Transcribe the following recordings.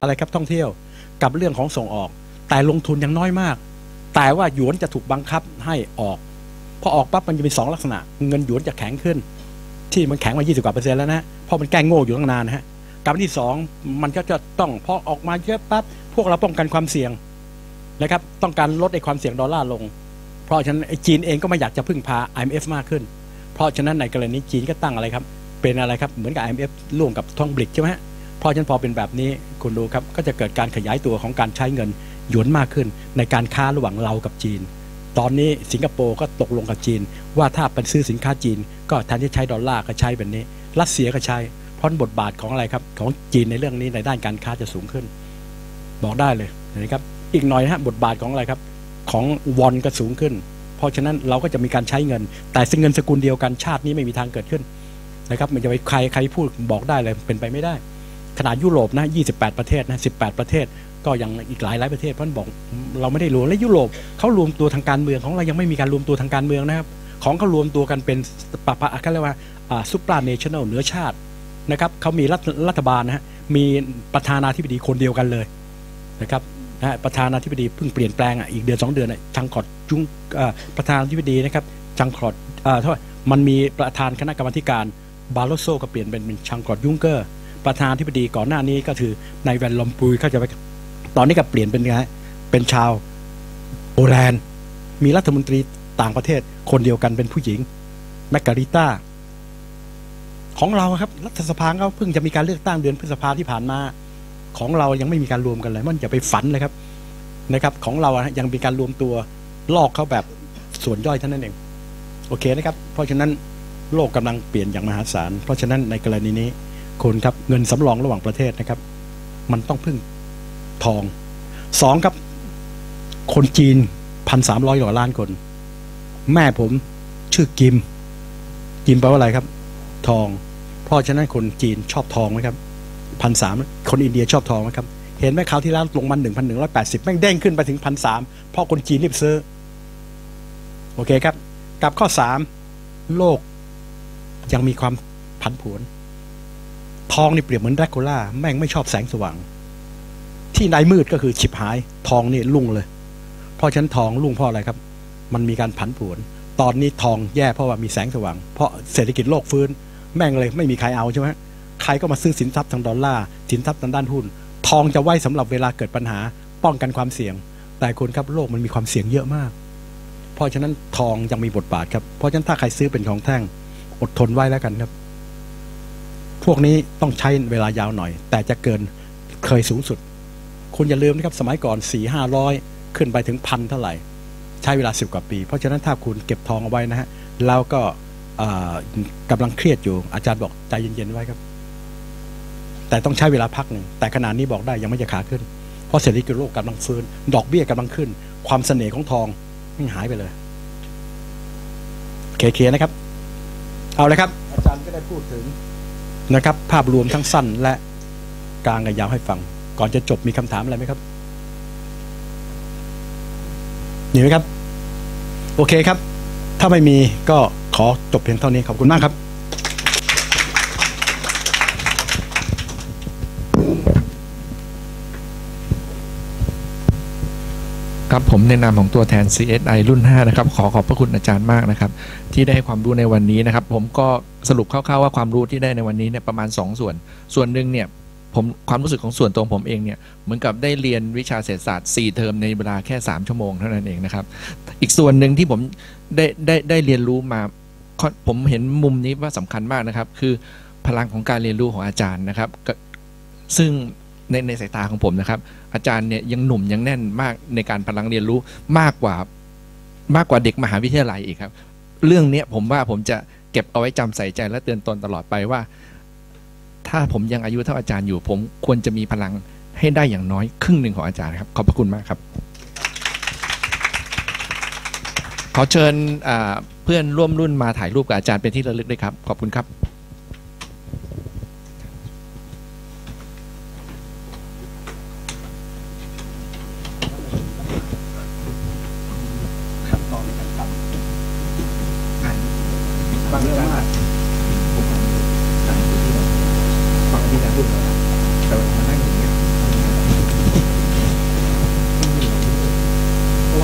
อะไรครับท่องเที่ยวกับเรื่องของส่งออกแต่ลงทุนยังน้อยมากแต่ว่าหยวนจะถูกบังคับให้ออกพอออกปั๊บมันจะมี2ลักษณะเงินหยวนจะแข็งขึ้นที่มันแข็งมา20%กว่าแล้วนะเพราะมันแก้งโง่อยู่ตั้งนานนะฮะกับที่2มันก็จะต้องพอออกมาเยอะปั๊บพวกเราป้องกันความเสี่ยงนะครับต้องการลดในความเสี่ยงดอลลาร์ลงเพราะฉะนั้นจีนเองก็ไม่อยากจะพึ่งพา IMF มากขึ้นเพราะฉะนั้นในกรณีจีนก็ตั้งอะไรครับเป็นอะไรครับเหมือนกับ IMF ร่วมกับทองบลิกใช่ไหมฮะเพราะฉะนั้นพอเป็นแบบนี้คุณดูครับก็จะเกิดการขยายตัวของการใช้เงินหยวนมากขึ้นในการค้าระหว่างเรากับจีนตอนนี้สิงคโปร์ก็ตกลงกับจีนว่าถ้าเป็นซื้อสินค้าจีนก็แทนที่ใช้ดอลลาร์ก็ใช้แบบนี้รัสเซียก็ใช้เพราะบทบาทของอะไรครับของจีนในเรื่องนี้ในด้านการค้าจะสูงขึ้นบอกได้เลยนะครับอีกหน่อยนะฮะบทบาทของอะไรครับของวอนก็สูงขึ้นเพราะฉะนั้นเราก็จะมีการใช้เงินแต่เงินสกุลเดียวกันชาตินี้ไม่มีทางเกิดขึ้นนะครับมันจะไปใครพูดบอกได้เลยเป็นไปไม่ได้ขนาดยุโรปนะ28ประเทศนะ18ประเทศก็ยังอีกหลายประเทศเพราะบอกเราไม่ได้รวมและยุโรปเขารวมตัวทางการเมืองของเรายังไม่มีการรวมตัวทางการเมืองนะครับของเขารวมตัวกันเป็นเขาเรียกว่าซุปราเนชั่นแนลเหนือชาตินะครับเขามีรัฐบาลนะฮะมีประธานาธิบดีคนเดียวกันเลยนะครับประธานาธิบดีเพิ่งเปลี่ยนแปลงอีกเดือน2 เดือนจังคอร์ดจุงประธานาธิบดีนะครับจังคอร์ดเท่ามันมีประธานคณะกรรมการบาโลโซก็เปลี่ยนเป็นจังคอร์ดยุงเกอร์ประธานาธิบดีก่อนหน้านี้ก็คือนายแวนลอมปุยเขาจะไปตอนนี้ก็เปลี่ยนเป็นไงเป็นชาวโปแลนด์มีรัฐมนตรีต่างประเทศคนเดียวกันเป็นผู้หญิงแมกการิต้าของเราครับรัฐสภาเขาเพิ่งจะมีการเลือกตั้งเดือนพฤษภาที่ผ่านมาของเรายังไม่มีการรวมกันเลยมันจะไปฝันเลยครับนะครับของเรายังมีการรวมตัวลอกเขาแบบส่วนย่อยเท่านั้นเองโอเคนะครับเพราะฉะนั้นโลกกำลังเปลี่ยนอย่างมหาศาลเพราะฉะนั้นในกรณีนี้คนครับเงินสำรองระหว่างประเทศนะครับมันต้องพึ่งทอง2ครับคนจีน1,300 กว่าล้านคนแม่ผมชื่อกิมแปลว่าอะไรครับทองเพราะฉะนั้นคนจีนชอบทองไหมครับ1,300คนอินเดียชอบทองไหมครับเห็นไหมคราวที่แล้วลงมา 1,180 แม่งเด้งขึ้นไปถึง 1,300 เพราะคนจีนรีบซื้อโอเคครับกับข้อ3โลกยังมีความผันผวนทองนี่เปรียบเหมือนแดร็กคูล่าแม่งไม่ชอบแสงสว่างที่ในมืดก็คือฉิบหายทองนี่ลุ่งเลยเพราะฉะนั้นทองลุ่งเพราะอะไรครับมันมีการผันผวนตอนนี้ทองแย่เพราะว่ามีแสงสว่างเพราะเศรษฐกิจโลกฟื้นแม่งเลยไม่มีใครเอาใช่ไหมใครก็มาซื้อสินทรัพย์ทางดอลลาร์สินทรัพย์ทางด้านหุ้นทองจะไว้สำหรับเวลาเกิดปัญหาป้องกันความเสี่ยงแต่คุณครับโลกมันมีความเสี่ยงเยอะมากเพราะฉะนั้นทองยังมีบทบาทครับเพราะฉะนั้นถ้าใครซื้อเป็นของแท่งอดทนไว้แล้วกันครับพวกนี้ต้องใช้เวลายาวหน่อยแต่จะเกินเคยสูงสุดคุณอย่าลืมนะครับสมัยก่อน 400-500 ขึ้นไปถึง1,000เท่าไหร่ใช้เวลา10 กว่าปีเพราะฉะนั้นถ้าคุณเก็บทองเอาไว้นะฮะแล้วก็กำลังเครียดอยู่อาจารย์บอกใจเย็นๆไว้ครับแต่ต้องใช้เวลาพักหนึ่งแต่ขณะนี้บอกได้ยังไม่จะขาขึ้นเพราะเศรษฐกิจโลกกำลังฟื้นดอกเบี้ยกำลังขึ้นความเสน่ห์ของทองไม่หายไปเลยเคลียร์นะครับเอาเลยครับอาจารย์ก็ได้พูดถึงนะครับภาพรวมทั้งสั้นและกลางกับยาวให้ฟังก่อนจะจบมีคำถามอะไรไหมครับมีไหมครับโอเคครับถ้าไม่มีก็ขอจบเพียงเท่านี้ขอบคุณมากครับครับผมในนามของตัวแทน CSI รุ่น 5 นะครับขอบพระคุณอาจารย์มากนะครับที่ได้ให้ความรู้ในวันนี้นะครับผมก็สรุปคร่าวๆว่าความรู้ที่ได้ในวันนี้เนี่ยประมาณ2 ส่วนหนึ่งเนี่ยผมความรู้สึกของส่วนตัวผมเองเนี่ยเหมือนกับได้เรียนวิชาเศรษฐศาสตร์4 เทอมในเวลาแค่3 ชั่วโมงเท่านั้นเองนะครับอีกส่วนหนึ่งที่ผมได้เรียนรู้มาผมเห็นมุมนี้ว่าสำคัญมากนะครับคือพลังของการเรียนรู้ของอาจารย์นะครับซึ่งในสายตาของผมนะครับอาจารย์เนี่ยยังหนุ่มยังแน่นมากในการพลังเรียนรู้มากกว่าเด็กมหาวิทยาลัยอีกครับเรื่องนี้ผมว่าผมจะเก็บเอาไว้จำใส่ใจและเตือนตนตลอดไปว่าถ้าผมยังอายุเท่าอาจารย์อยู่ผมควรจะมีพลังให้ได้อย่างน้อยครึ่งหนึ่งของอาจารย์ครับขอบพระคุณมากครับขอเชิญเพื่อนร่วมรุ่นมาถ่ายรูปกับอาจารย์เป็นที่ระลึกด้วยครับขอบคุณครับ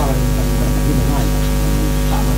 ว่ามันที่มันง่ายสามารถ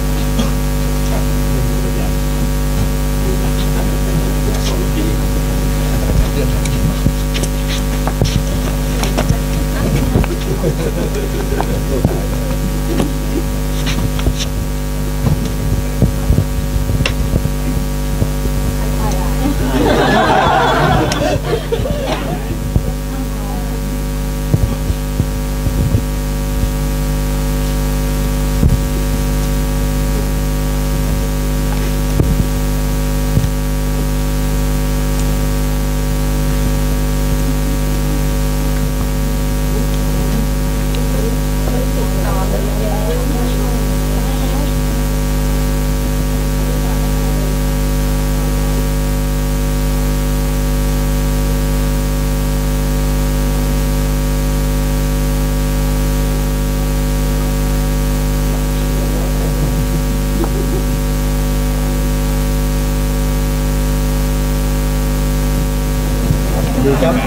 ดีครับ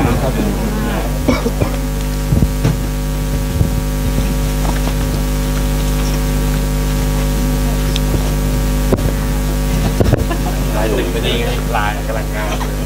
ลายตึงไปนี่ไงลายกำลังงาม